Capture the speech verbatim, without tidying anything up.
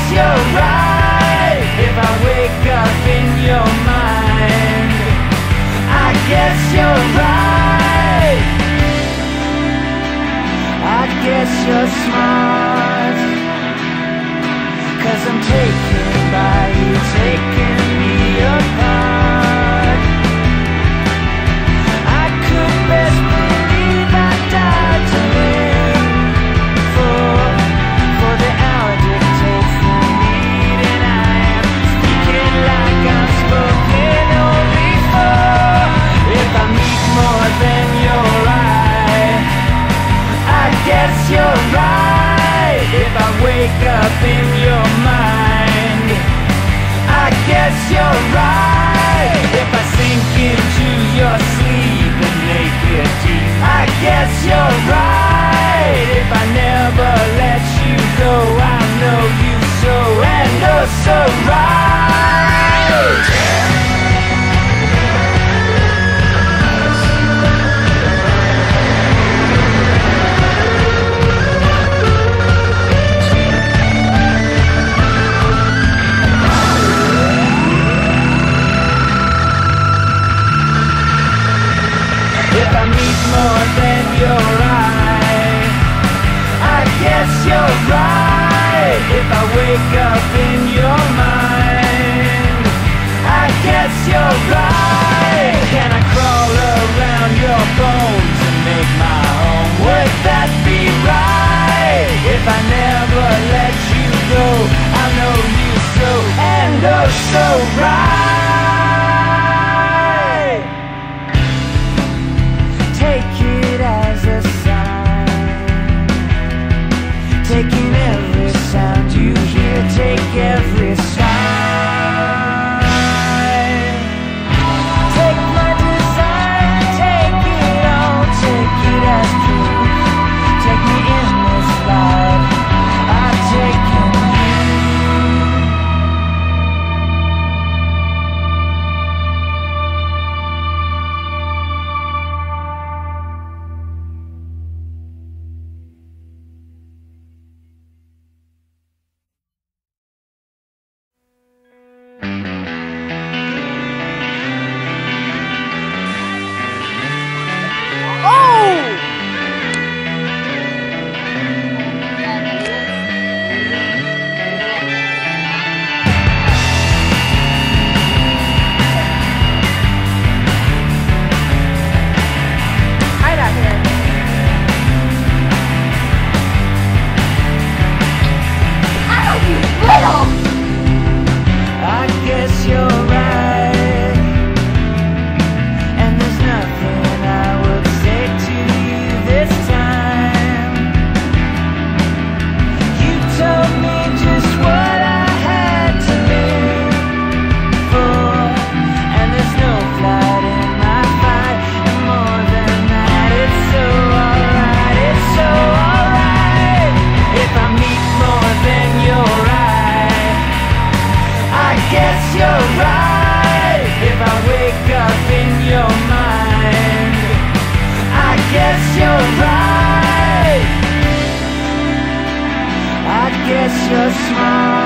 you're right if I wake up in your mind. I guess you're right. I guess you're smart, 'cause I'm taken by you, taking me apart. I could best believe I died to live for, for the hour dictates the need, and I am speaking like I'm spoken only for. If I meet more than your eye, I guess you're right. If I wake up in your mind, I guess you're right. If I sink into your sleep and make it deep, I guess you're right. If I never let you go, I know you so and oh so right. If I meet more than your eye, I guess you're right. If I wake up in your mind, I guess you're right. Can I crawl around your bones and make my home? Would that be right? If I never let you go, I know you so and oh so right. Take it as a sign, taking every sound you hear, take every sign. Take my desire, take it all, take it as proof. Take me in this life, I've taken guess you're smart.